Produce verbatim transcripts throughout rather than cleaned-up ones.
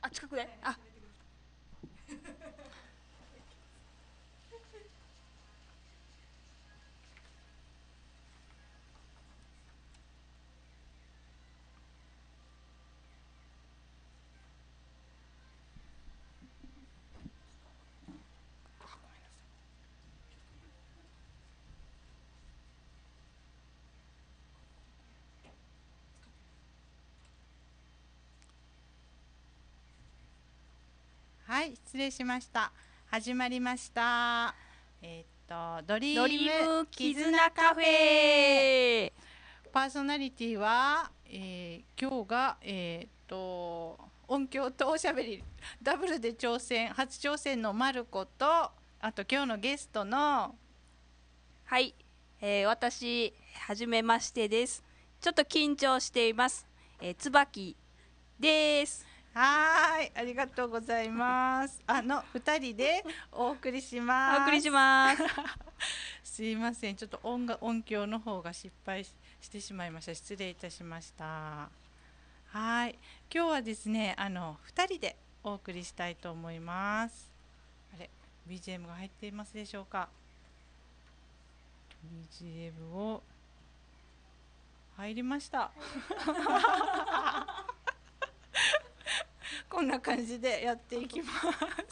あ、近くで。あ。 はい、失礼しました。始まりました。えーっと、ドリドリームーム絆絆カカフフェ。 ェ。 パーソナリティは、えー今日が、えーっと、音響とおしゃべり、ダブルで挑戦、初挑戦のまること、あと今日のゲストの、 はい、えー、私はじめましてです。ちょっと緊張しています。えー、椿です。 はーい、ありがとうございます。あのふたりでお送りしお送りします。 ます。 すいません、ちょっと音が音響の方が失敗ししてしまいました。失礼いたしました。はい、今日はですね、あのふたりでお送りしたいと思います。あれ、ビージーエム が入っていますでしょうか。ビージーエム を入りました。こんな感じでやっていきます。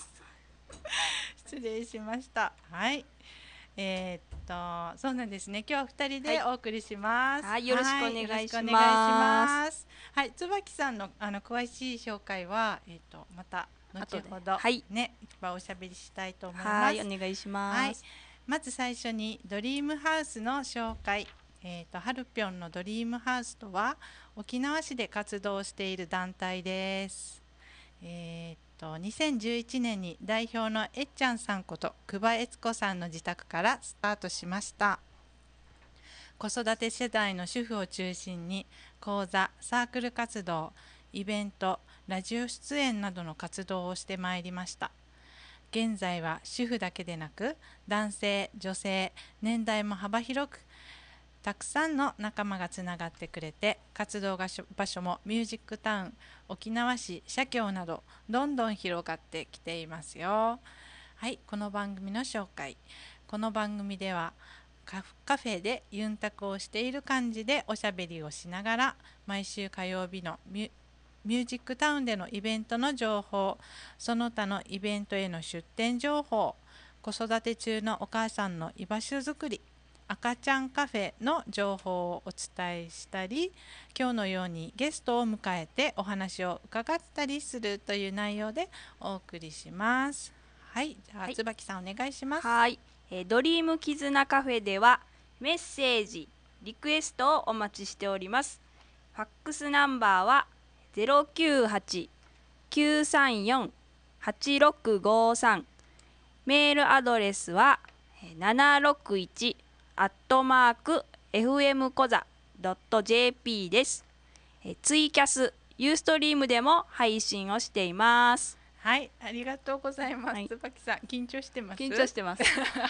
失礼しました。はい。えーっと、そうなんですね。今日はふたりはい、 でお送りします。 はい、よろしくおはい、よろしくお願いし願いします。 ます。はい、椿さんのあの詳しい紹介は、えーっと、また後後で、 ほどはい、 ね、いっぱいおしゃべりしたいと思いはい、おます。 願いしはい、 ます。 まず最初にドリームハウスの紹介。えーっと、ハルピョンのドリームハウスとは、沖縄市で活動している団体です。えーっとにせんじゅういちねんに代表のえっちゃんさんこと久保悦子さんの自宅からスタートしました。子育て世代の主婦を中心に講座、サークル活動、イベント、ラジオ出演などの活動をしてまいりました。現在は主婦だけでなく男性、女性、年代も幅広くたくさんの仲間がつながってくれて、活動場所もミュージックタウン、沖縄市、社協などどんどん広がってきていますよ。はい、この番組の紹介。この番組ではカフカフェでユンタクをしている感じでおしゃべりをしながら、毎週火曜日のミュミュージックタウンでのイベントの情報、その他のイベントへの出店情報、子育て中のお母さんの居場所づくり、赤ちゃんカフェの情報をお伝えしたり、今日のようにゲストを迎えてお話を伺ったりするという内容でお送りします。はい、じゃあはい、 椿さんお願いします。 はい、えー、ドリーム絆カフェではメッセージ、リクエストをお待ちしております。ファックスナンバーはゼロきゅうはち きゅうさんよん はちろくごさん、メールアドレスはななろくいちアットマーク エフエム コザ ドット ジェーピー です。ツイキャス、ユーストリームでも配信をしています。 はい、ありがとうございます。 はい、 椿さん緊張してます？ 緊張してます。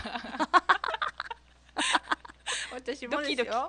私もドキドキ。 ですよ。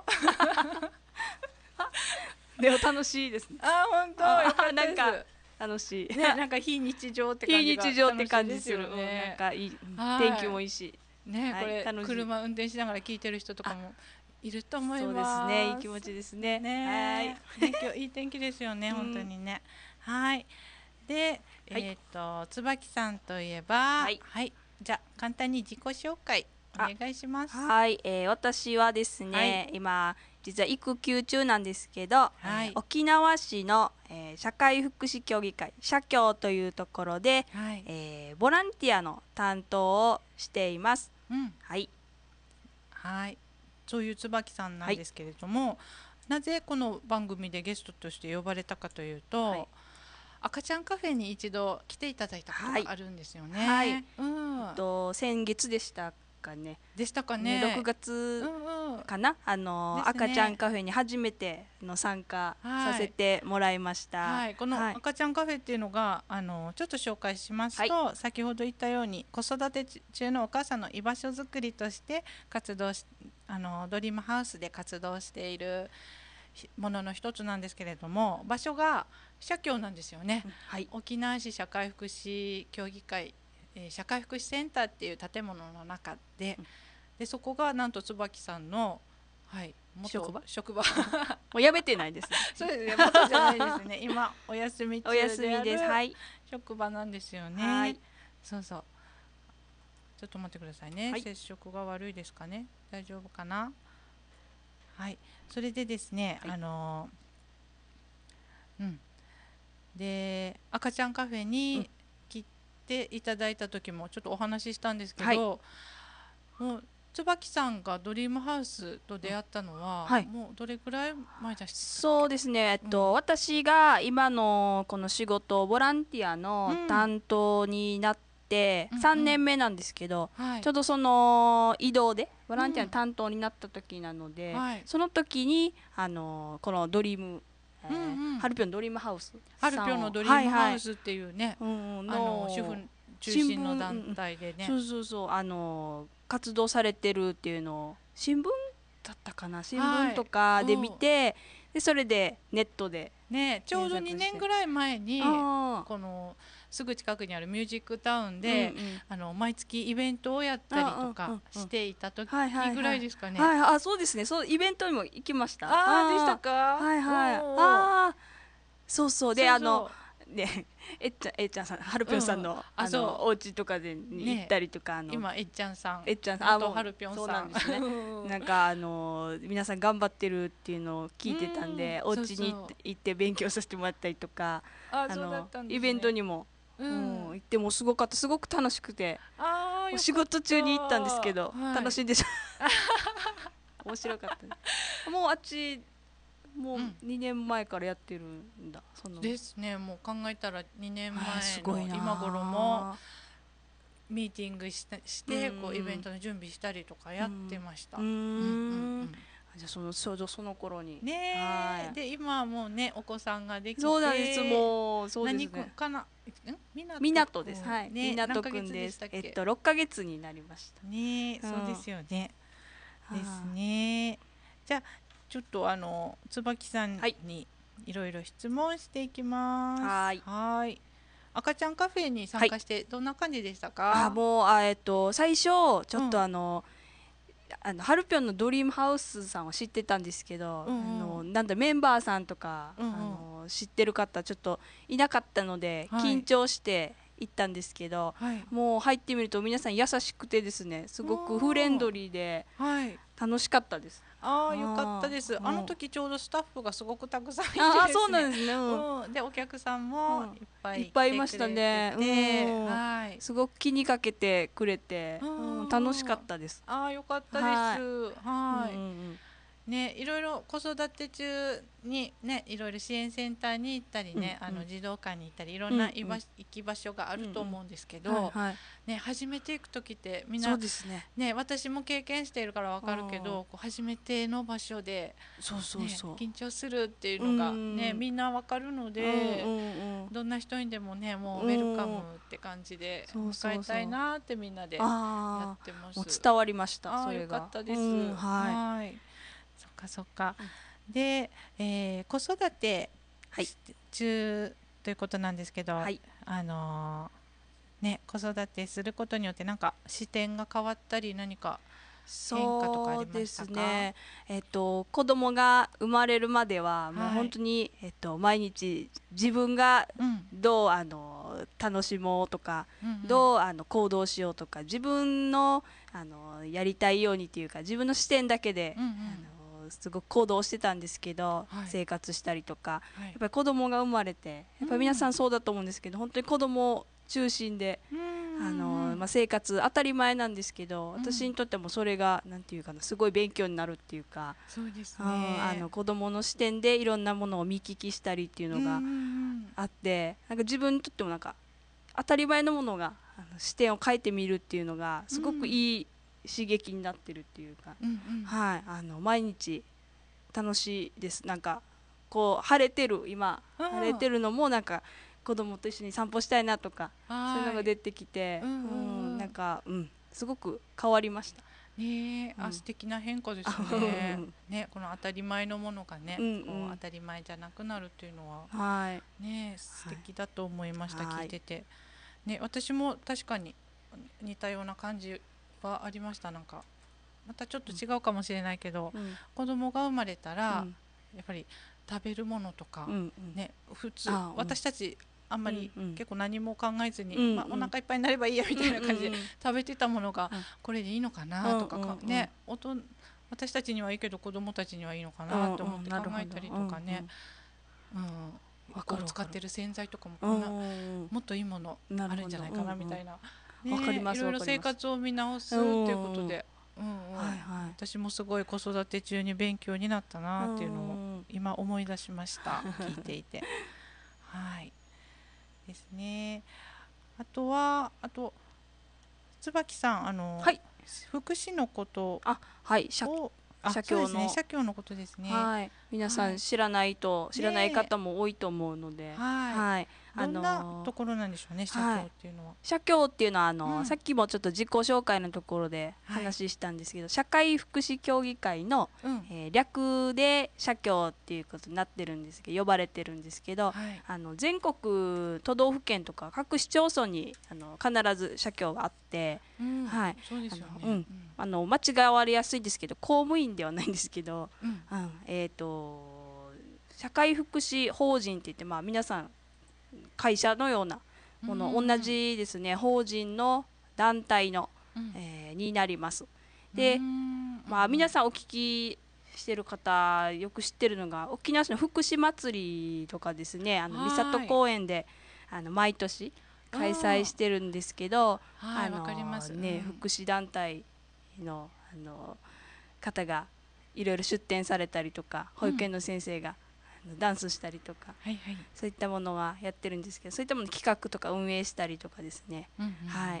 でも楽しいですね。 あ、本当よかったです。 なんか楽しい。 ね、なんか非日常って感非じが日常って楽しいです感じする。うん、なんよね。 かいい、 はい。 天気もいいし。 ね、 はい、 これ楽しい。 車運転しながら聞いてる人とかあ、 もいると思いそうですね。いいます。 気持ちですね。はい。 ね、ね、今日いい天気ですよね、 う本当ん、 にね。はい。で、 はい。 えっと椿さんといえば、 はい。 はい、じゃあ簡単に自己紹介おあ、 願いします。 はい、えー私はですはい。 ね、今実は育休中なんですけど、えーはい。 沖縄市の、えー社会福祉協議会社協というところで、 はい。 えーボランティアの担当をしています。 うん。 はい、 はい。そういう椿さんなはい、 んですけれども、なぜこの番組でゲストとして呼ばれたかというと、 はい、 赤ちゃんカフェに一度来ていただいたことはい、 があるんですよはい。 ね。うん。 と先月でしたかね。 でしたかね、6 ね。う月んうん。 かな、あのです赤ちゃんね。 カフェに初めての参加さはい。 せてもらいました。 はい、このはい、 赤ちゃんカフェっていうのがあのちょっと紹介しますはい、 と、先ほど言ったように子育て中のお母さんの居場所づくりとして活動し、あのドリームハウスで活動しているものの一つなんですけれども、場所が社協なんですよね。 はい、 沖縄市社会福祉協議会、えー社会福祉センターっていう建物の中で、でそこがなんと椿さんの、はい、元職場職場もうやめてないですね。 そうですね、元じゃないですね。今お休みお中であ休みです。はるい、 職場なんですよはね。 い、 そうそう。ちょっと待ってくださいね。 はい、 接触が悪いですかね。大丈夫かな。はい。それでですね、 はい、 あのーうん。で、赤ちゃんカフェうん、 に来ていただいた時もちょっとお話ししたんですけはい、 ど、もう椿さんがドリームハウスと出会ったのは、 はい。 もうどれくらい前でしたっけ。 そうですね、えっうん。 と、私が今のこの仕事、ボランティアうん。 の担当になって3 うんうん。 年目なんですけど、 はい。 ちょうどその移動でボランティアのうん。 担当になった時なので、 はい。 その時にあのこのドリーム、えうんーうん。 ハルピョンドリームハウスハルピョンのさんを、 ドリームはいはい、 ハウスっていうね、 うんあの主婦の中新聞、 心の団うんうん、 体でね。 そうそうそう、あの活動されてるっていうのを新聞だったかな、新聞とはい。 かで見うん。 て、でそれでネットでね、ちょう検ど2 索して、 年ぐらい前にああ、 このすぐ近くにあるミュージックタウンうんうでん、 あの毎月イベントをやったりとあうんかうんうん、 していた時はいはいぐらはい、 いですかね。 はい、あ、そうですね、そうイベントにも行きました。あああ、でしたあ、 か。 はいおはい、あおお。 あ、そうそう、であのそうそね、えっちゃんえっちゃんさん、はるう。うんうん。 ぴょんさんのあ、 あのそお家とかでう。 に行っね、 たりとか、あの今えっちゃんさん、 えっちゃんさん、あ、もう元はるぴょんそうさん。 なんですね。 うんなんかあの皆さん頑張ってるっていうのをう聞いてたんん、 で、おそう家に行っそう。 て行って勉強させてもらったりとか、 あ、 あそうだっのイベントたんですね。 にも、うん、 うん。 行ってもすごかった、すごく楽しくて、 ああ、 およかっ仕事中に行ったんですけた。 どはい。 楽しんでし面白かったです。もうあっちもううん。 にねんまえからやってるんだ、その、 ですね、もう考えたら2 えー、す年前ごいなの今頃もあ。 ミーティングしたしうてこうイベンんトの準備したりとかうやってんました。 ううんうんん、 うんじゃあそのちょうどその頃に、 ん。ねえ、 はで今はもうねお子さんがでい、 きそうなんです、 て、 もうそうです何くんね、 かな、んみなとく港です、はい、 んね、何ヶ港くん月でです、 したっけ。 えっとろっかげつになりましねえ、 た。うん、 そうではすよね。ですあ、 ね。じゃあちょっとあの椿さんはい、 にいろいろ質問していきます。 はーい、 はい。赤ちゃんカフェに参はい、 加してどんな感じでしたあ、 か。 もう、あ、えっと最初ちょっとうんあのあのハルピョンのドリームハウスさんを知ってたんですけど、 うあんうんのなんだメンバーさんとか、あうんうん。 の知ってる方ちょっといなかったのではい。 緊張して行ったんですけど、 はい。 もう入ってみると皆さん優しくてですね、すおごくフレンドー。 リーではい。 楽しかったです。 ああ、よかったあです。 ー、 あのうん、 時ちょうどスタッフがすごくたくさんいてあー、 ですね。 そうなんですね、うん、 うん。で、お客さんもうん、 いっぱいっい来ぱいいましたてくれてね、うて、 ん、 はい。 すごく気にかけてくれて、 ううん、楽しかんうん。 ったです。 ああ、よかったです。 はい、うんうはい。 んね、いろいろ子育て中にね、いろいろ支援センターに行ったりね、あのうんうん児童館に行ったりいろんなうんうん居場行き場所があうんうん、 ると思うんですけど、 はいはい、 ね、初めて行く時ってみんそうなですね。 ね、私も経験しているからわかるけああ、 ど、こう初めての場所でそうそうね、 そ緊張するっていうう。うのがね、 ん、 みんなわかるのうんうで、 んうん。 どんな人にでもね、もうウェルカムうん、 って感じでそう迎えそうそう。 たいなってみんなでやっああ、もうてます。 伝わりました、 ああ、よそれが。 かったです。 うん、はい。 はい。そっかそっか。 うん、 で、えー子育てはい、 中ということなんですけど、 はい。 あのーね、子育てすることによってなんか視点が変わったり何か変化とかありまそうでしたか。 すね。えっと、子供が生まれるまでは、もうはい。 本当に、えっと、毎日自分がうんどうあの楽しもうとか、 うんうんどうあの行動しようとか、自分の、あのやりたいようにっていうか、自分の視点だけで、 うんうん。 あのすごく行動してたんですけど、 はい。 生活したりとか、やはい。 っぱり子供が生まれて、やっぱり皆さうんんそうだと思うんですけど、本当に子供中心で。 うんうんあのまあ、 うん生活当たり前なんですけど、 うん。 私にとってもそれがなんていうかな、すごい勉強になるっていうか、 そうですうん、あね。 の子供の視点でいろんなものを見聞きしたりっていううんうんうのがん。 あって、なんか自分にとってもなんか当たり前のものがあの視点を変えてみるっていうのがすごくうんいい刺激になってるっていうか、 うんうん。 はい、あの毎日楽しいです。なんかこう晴れてる今晴れてるのもなんか子供と一緒に散歩したいなとか、そういうのはい。 が出てきて、 うんううん、 んうん。 なんか、うん、すごく変わりました。 ねえ、あ、 うん素敵な変化ですあね。ね、この当たり前のものがね、 うんうこう当んたり前じゃなくなるっていうのははいね、素はい敵だと思いました、聞はいいてて。ね、私も確かに似たような感じはありました。なんかまたちょっと違うかもしれないけど、 うん子供が生まれたらうんやっぱり食べるものとうかんうんね、普通あうん私たちあんまりうんうん結構何も考えずに、 うんまあ、おうん腹いっぱいになればいいやみうんたいな感じでうん食べてたものがうんこれでいいのかうんなとか、かうんうんね、おと私たちにはいいけど子供たちにはいいのかうんうんなと思って考なるほどえたりうんうとかね、 んうん、 わこうかるわかる使ってる洗剤とかもうこんなんもっといいものなるほあるんじゃないかどうんうんなみたいな、 わかりますね、いろいろわかります生活を見直うすっていうことんうんで、うんうん、 はいはい私もすごい子育て中に勉強になったうなっていうのをん今思い出しました、聞いていて。はいですね。あとはあと椿さん、あのはい福祉のことあはい社を、あ、 社そうですね、 協の社協のことですね。 はい皆さはいん知らないと知らないねえ、 方も多いと思うのではい、 はいあどんなのところなんでしょうね、社協はいっていうのは。 社協っていうのはあうん、 のさっきもちょっと自己紹介のところではい、 話したんですけど社会福祉協議会の、 うん、 えー略で社協っていうことになってるんですけど呼ばれてるんですけどはい、 あの全国都道府県とか各市町村にあの必ず社協があって、 うん、 はいそうであすよね。 のうん、あの間違われやすいんですけど公務員ではないんですけど、 うん、 うん、えっ、と社会福祉法人って言って、まあ、皆さん会社のようなうん、 もの同うん、 じですね法人の団体の、 うん、 えーになります。 うで、 ん、うん、 まあ、皆さんお聞きしてる方よく知ってるのが沖縄市の福祉祭りとかですねあの三郷はい、 公園であの毎年うん、 開催してるんですけどはい、わかりまあの、 す。うね、 ん、 福祉団体のあの方がいろいろ出展されたりとかうん、 保育園の先生があのダンスしたりとかはいはい、 そういったものはやってるんですけどそういったもの企画とか運営したりとかですねうん、うん、うん、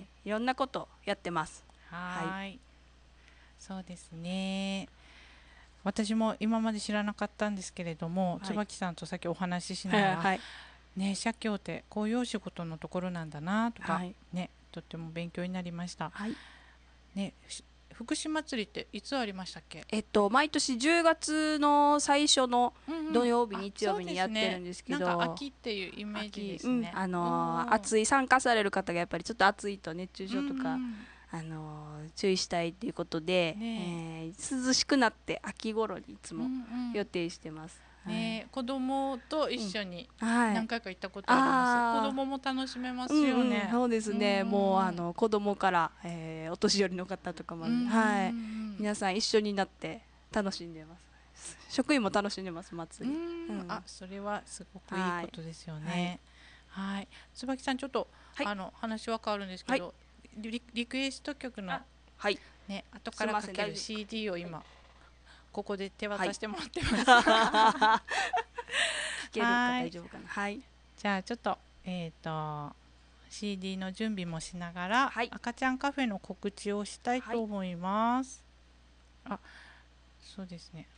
はいいろんなことやってます。はいはい、そうですね。私も今まで知らなかったんですけれども、 はい椿さんとさっきお話ししながら、 はいね、社協ってこういうお仕事のところなんだなとか、 はいね、とっても勉強になりました。 はいね、し福祉祭りっていつありましたっけ？ えっと毎年じゅうがつの最初のうんうん。 土曜日あ、 日曜日にそうですね。 やってるんですけなんかど秋っていうイメージで秋うんすね。 あうんのーうん。 暑い参加される方がやっぱりちょっと暑いと熱中うんう症とかん。 あのー注意したいということで、 ねえー涼しくなって秋頃にいつえ。うんうも予ん。 定してます。はい、 ねえ、子供と一うん緒にはい。 何回か行ったことあります。子ああ、 供も楽しめまうんすようん、 ね。 そうですうんうね。もうあんの子供から、えーお年寄りの方とかまで、 うん。うんうんはい、 うん皆さん一緒になって楽しんでます。職員も楽しんでますうん。 祭り。ううーん、あ、 ん、 それはすごくいいはい、 ことですよはい、 ね。はい。椿さん、ちょっとはい、 あの話は変わるんですけはい、 ど、リ、リクエスト曲のあ、はい、 ね、後すみません、 からかける大丈夫ですか。 シーディー をはい、 今ここで手はい。 渡してもらってます。 聞けるかはい。 大丈夫かな。はい、 じゃあちょっとえっ、と シーディー の準備もしながらはい、 赤ちゃんカフェの告知をしたいはい、 と思います。あ、そうですね。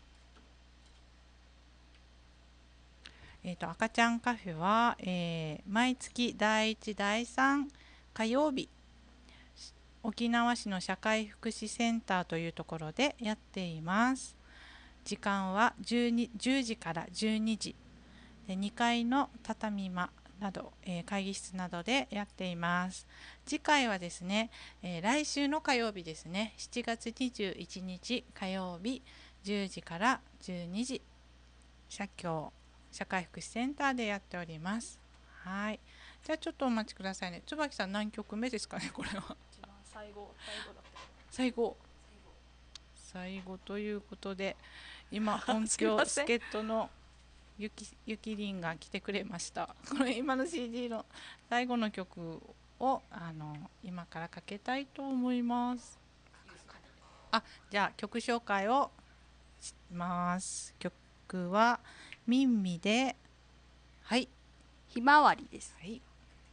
えっ、と赤ちゃんカフェは、えー毎月だいいちだいさん火曜日沖縄市の社会福祉センターというところでやっています。時間はじゅうに じゅうじからじゅうにじでにかいの畳間など、えー会議室などでやっています。次回はですね、えー来週の火曜日ですね、しちがつにじゅういちにち火曜日じゅうじからじゅうにじ社協社会福祉センターでやっております。はい。じゃあちょっとお待ちくださいね。椿さん何曲目ですかね、これは。 一番最後最後だった。 最後。最後ということで、今音すみません。 響助っ人のゆきゆきりんが来てくれました。これ今の シーディー の最後の曲をあの今からかけたいと思います。あ、じゃあ曲紹介をします。曲はミンミで、はい、 ひまわりです。 はい。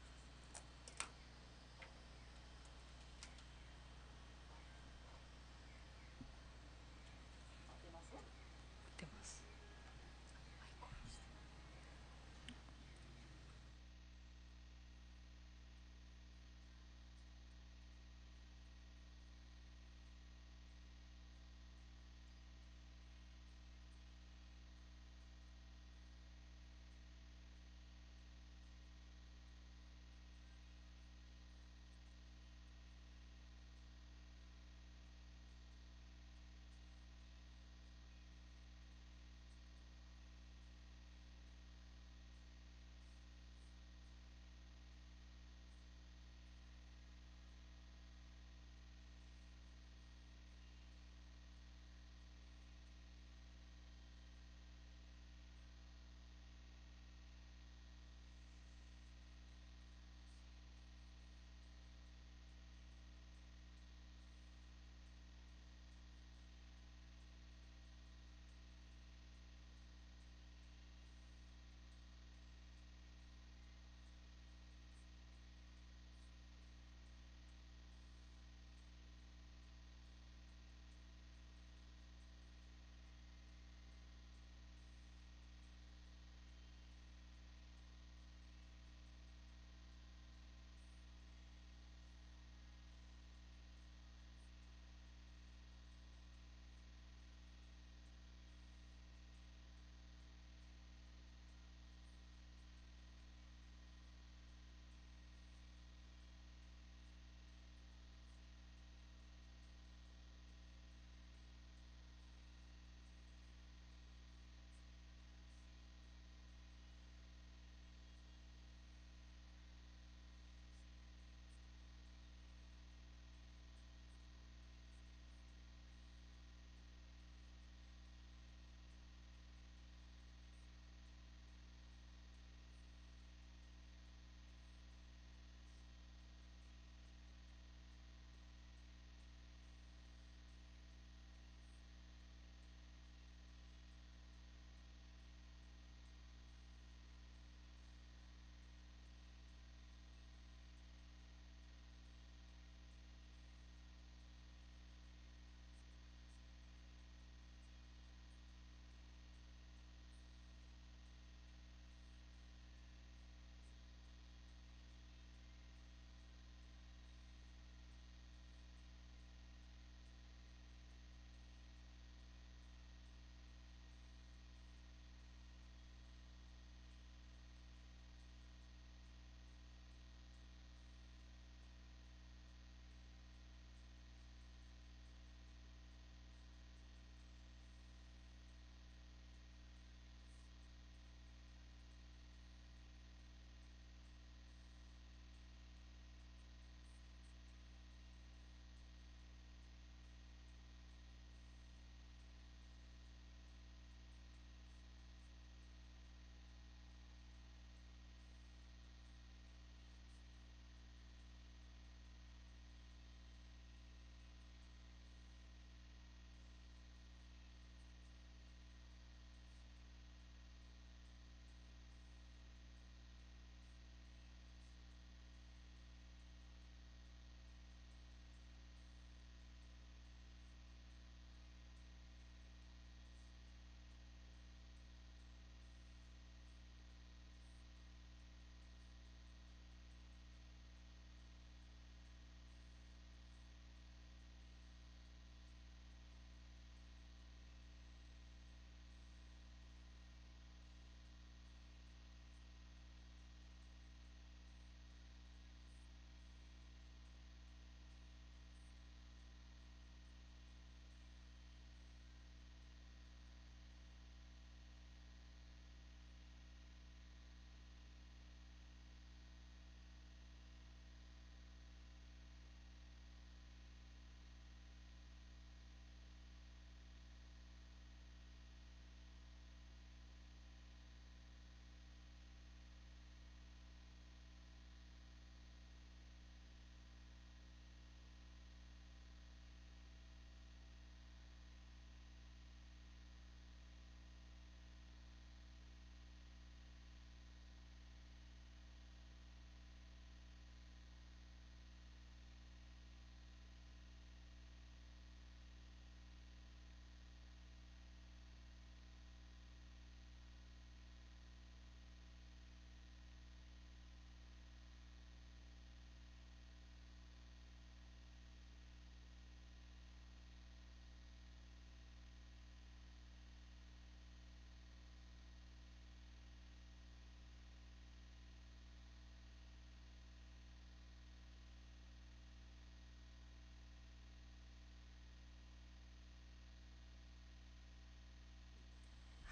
出ます。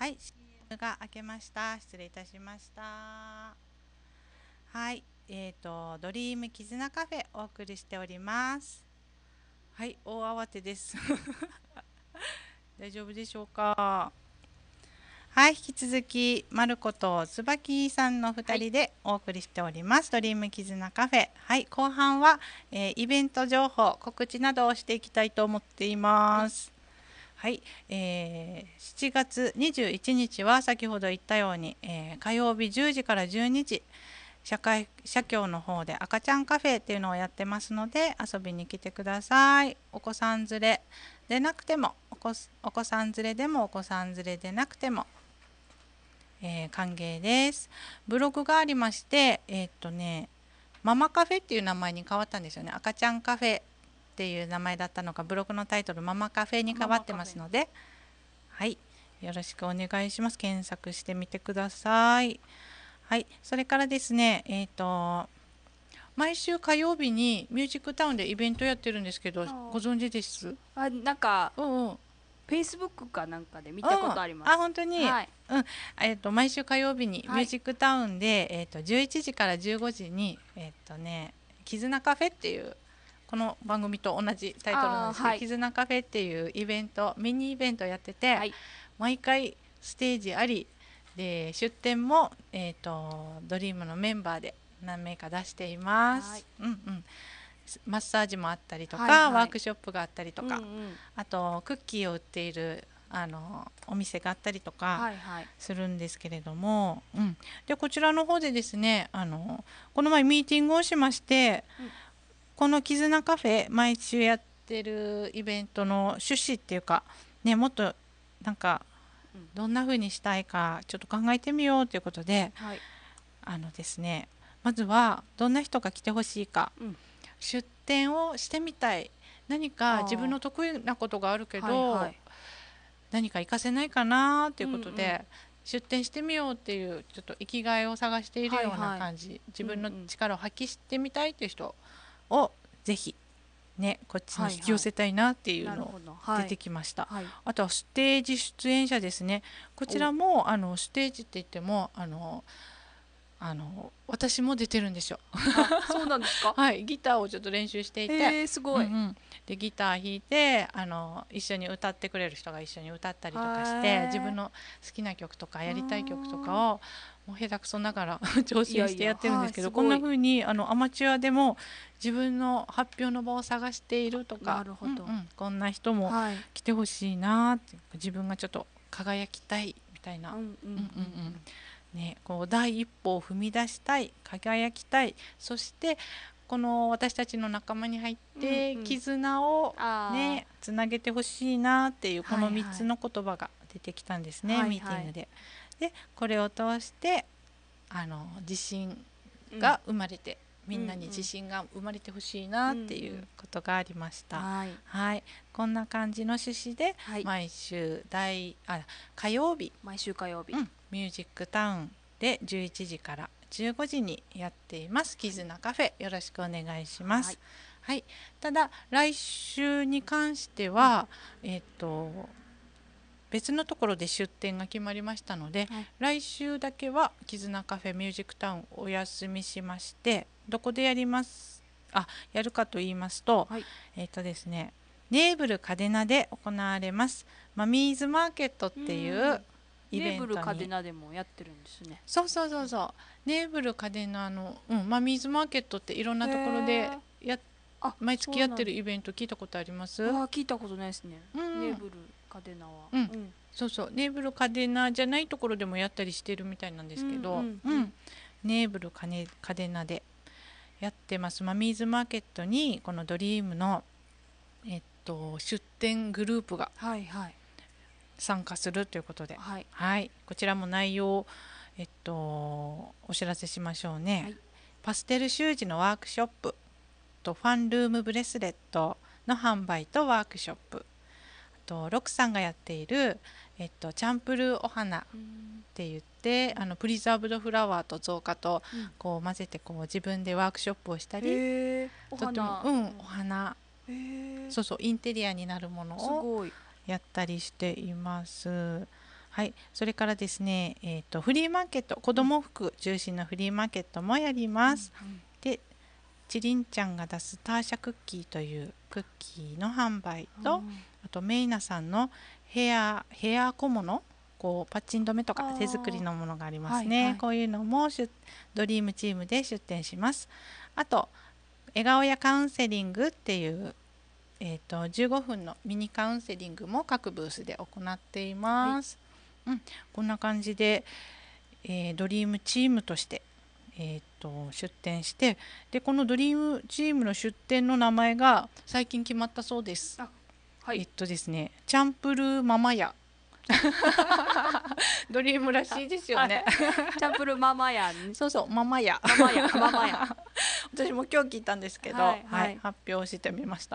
はい、シーエム が開けました。失礼いたしました。はい、えっ、とドリーム絆カフェお送りしております。はい、大慌てです。大丈夫でしょうか。はい、引き続きまること椿さんのふたりでお送りしております、はい、ドリーム絆カフェ。はい、後半は、えー、イベント情報告知などをしていきたいと思っています。はい、はい、えー、しちがつにじゅういちにちは先ほど言ったように、えー、火曜日じゅうじからじゅうにじ社会社協の方で赤ちゃんカフェっていうのをやってますので遊びに来てください。お子さん連れでなくてもお子、お子さん連れでもお子さん連れでなくてもえー、歓迎です。ブログがありまして、えー、っとね、ママカフェっていう名前に変わったんですよね。赤ちゃんカフェっていう名前だったのが、ブログのタイトルママカフェに変わってますので、はい、よろしくお願いします。検索してみてください。はい、それからですね、えー、っと毎週火曜日にミュージックタウンでイベントやってるんですけど、ご存知です？ あ、なんか、 うんうん、 フェイスブックかなんかで見たことあります。 うん、あ、本当に、 はい、 うん、えっと毎週火曜日にミュージックタウンで、はい、えっとじゅういちじからじゅうごじにえっとね絆カフェっていうこの番組と同じタイトルなんですけど、はい、絆カフェっていうイベントミニイベントやってて、はい、毎回ステージありで出店もえっとドリームのメンバーで何名か出しています。はい、うんうん。マッサージもあったりとか、はいはい、ワークショップがあったりとか、うんうん、あとクッキーを売っているあのお店があったりとかするんですけれども、はいはい、うん、でこちらの方でですね、あのこの前ミーティングをしまして、うん、この絆カフェ毎週やってるイベントの趣旨っていうか、ね、もっとなんかどんな風にしたいかちょっと考えてみようということで、はい、あのですね、まずはどんな人が来てほしいか、うん、出店をしてみたい、何か自分の得意なことがあるけど、はいはい、何か活かせないかなということで、うんうん、出店してみようっていうちょっと生きがいを探しているような感じ、はいはい、自分の力を発揮してみたいという人をぜひねこっちに引き寄せたいなっていうの出てきました、はいはい、あとはステージ出演者ですね。こちらもあのステージって言ってもあのあの私も出てるんですよ。 あ、そうなんですか。 はい、ギターをちょっと練習していて、 えー、すごい、 うんうん、でギター弾いてあの一緒に歌ってくれる人が一緒に歌ったりとかして自分の好きな曲とかやりたい曲とかをもう下手くそながら挑戦してやってるんですけど、いやいや、こんな風にあのアマチュアでも自分の発表の場を探しているとか、なるほど、うんうん、こんな人も来てほしいなって、自分がちょっと輝きたいみたいな、うんうんうんうんね、こう第一歩を踏み出したい、輝きたい、そしてこの私たちの仲間に入って絆をね、つなげてほしいなっていうこのみっつの言葉が出てきたんですね、はいはい、ミーティングで。でこれを通してあの自信が生まれて、うん、みんなに自信が生まれてほしいなっていうことがありました、うんうん、はい、はい、こんな感じの趣旨で毎週第あ火曜日毎週火曜日、 うん、ミュージックタウンでじゅういちじからじゅうごじにやっています。絆カフェ、よろしくお願いします。はい、はい、ただ来週に関しては、うん、えっと別のところで出店が決まりましたので、はい、来週だけは絆カフェミュージックタウンお休みしまして、どこでやりますあやるかと言いますと、はい、えっとですねネーブルカデナで行われますマミーズマーケットっていうイベントに、ネーブルカデナでもやってるんですね。そうそうそうそう、ネーブルカデナの、うん、マミーズマーケットっていろんなところでや毎月やってるイベント聞いたことあります？ あ、聞いたことないですね、うん、ネーブルカデナは、 うんうん、そうそう、ネーブルカデナじゃないところでもやったりしてるみたいなんですけど、うんうんうん、ネーブルカネカデナでやってますマミーズマーケットにこのドリームの、えっと、出店グループが参加するということで、はいはい、こちらも内容、えっと、お知らせしましょうね、はい、パステル習字のワークショップとファンルームブレスレットの販売とワークショップ、あとロクさんがやっている、えっと、チャンプルーお花って言って、うん、あのプリザーブドフラワーと造花とこう混ぜてこう自分でワークショップをしたり、 へー、お花、 とても、うん、お花、へー、そうそうインテリアになるものをやったりしています。 はい、それからですね、えーと、フリーマーケット、子ども服中心のフリーマーケットもやります。うんうん、でちりんちゃんが出すターシャクッキーというクッキーの販売と、うん、あとメイナさんのヘアヘア小物、こうパッチン止めとか手作りのものがありますね、はいはい、こういうのもドリームチームで出店します。あと笑顔やカウンセリングっていう、えーと、じゅうごふんのミニカウンセリングも各ブースで行っています、はい、うん、こんな感じで、えー、ドリームチームとしてえー、と出店して、でこのドリームチームの出店の名前が最近決まったそうです。はい、えっとですねチャンプルーママヤドリームらしいですよね。 チャンプルーママヤ、ね、 そうそうママヤママヤママヤ私も今日聞いたんですけど、はいはいはい、発表してみました。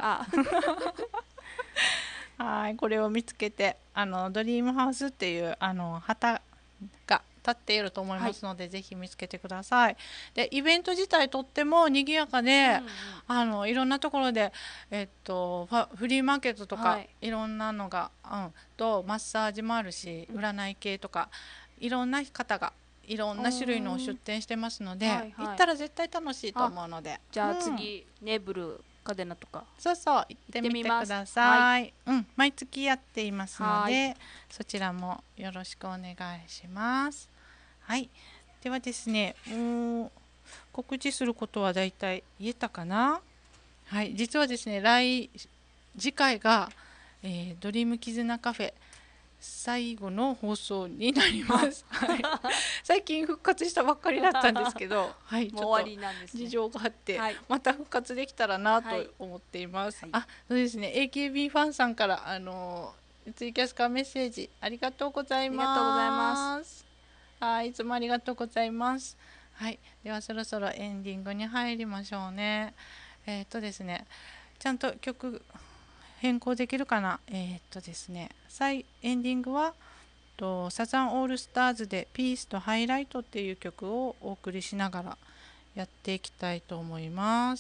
はい、これを見つけて、あのドリームハウスっていうあの旗が立っていると思いますので、はい、ぜひ見つけてください。でイベント自体とっても賑やかで、うんうん、あのいろんなところで、えっと、フリーマーケットとか、はい、いろんなのが、うん、とマッサージもあるし、占い系とかいろんな方がいろんな種類のを出店してますので、はいはい、行ったら絶対楽しいと思うので、 じゃあ次、うん、ネブルカデナとかそうそう行ってみてください、はい、うん、毎月やっていますのでそちらもよろしくお願いします。はい、ではですね、もう告知することはだいたい言えたかな。はい、実はですね来次回が、えー、ドリーム絆カフェ最後の放送になります。はい、最近復活したばっかりだったんですけど、はい、ちょっと事情があって、はい、また復活できたらなと思っています。はい、あ、そうですね。エーケービー ファンさんからあのツイキャスからメッセージありがとうございます。 ありがとうございます。 はい、いつもありがとうございます。はい、ではそろそろエンディングに入りましょうね。えっとですね、ちゃんと曲変更できるかな。えー、っとですね再エンディングはとサザンオールスターズでピースとハイライトっていう曲をお送りしながらやっていきたいと思います。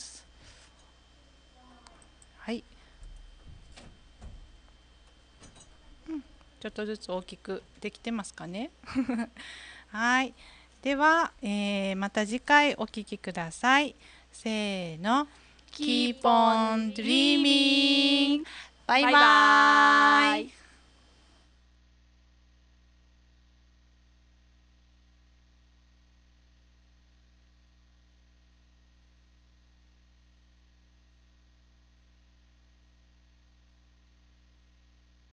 はい、うん、ちょっとずつ大きくできてますかね。はい、では、えー、また次回お聴きください。せーの、Keep on dreaming。バイバイ。